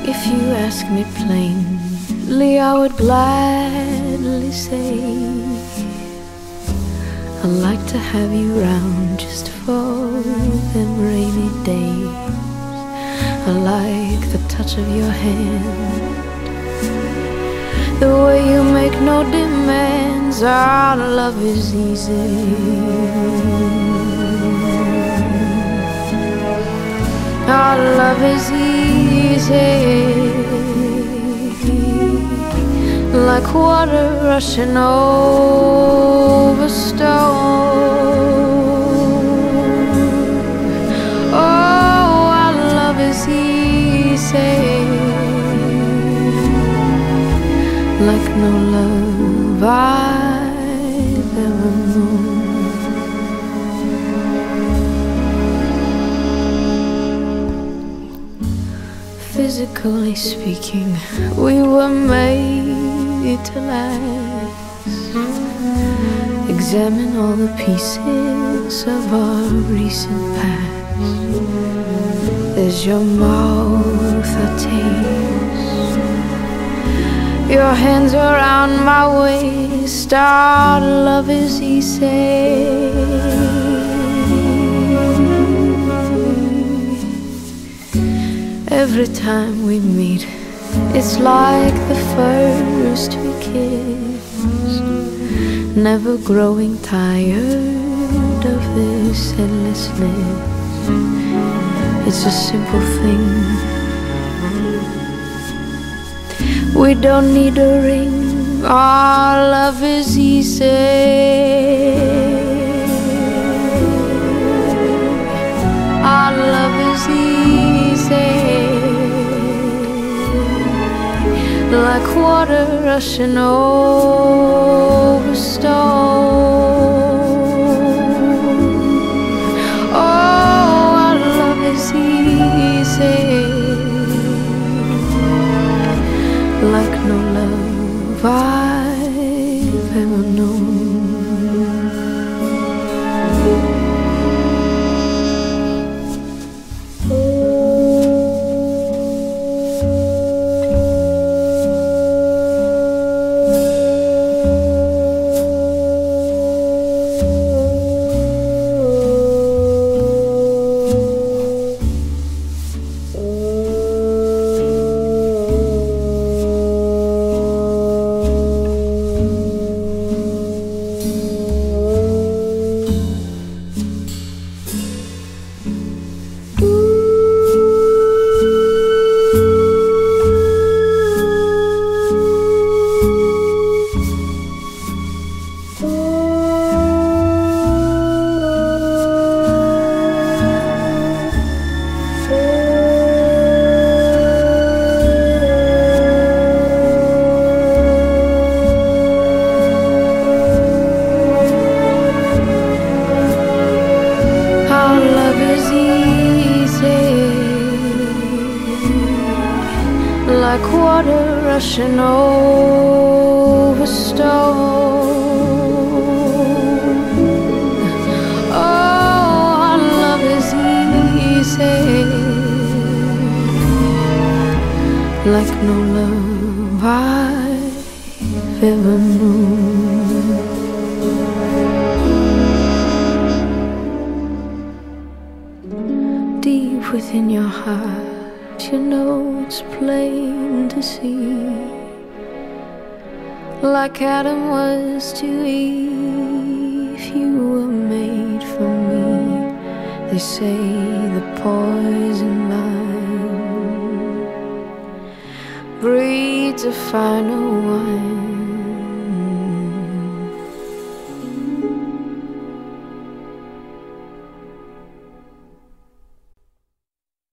If you ask me plainly, I would gladly say I'd like to have you round just for them rainy days. I like the touch of your hand, the way you make no demands. Our love is easy. Our love is easy, like water rushing over stone. Oh, our love is easy, like no love I've ever known. Physically speaking, we were made to last. Examine all the pieces of our recent past. There's your mouth I taste, your hands around my waist. Our love is easy. Every time we meet, it's like the first we kissed, never growing tired of this endlessness. It's a simple thing. We don't need a ring. Our love is easy. Our love is easy, like water rushing over stone. Oh, our love is easy, like no love I've ever known. Like water rushing over stone. Oh, our love is easy, like no love I've ever known. Deep within your heart, you know it's plain to see, like Adam was to Eve, you were made for me. They say the poison vine breeds a finer wine.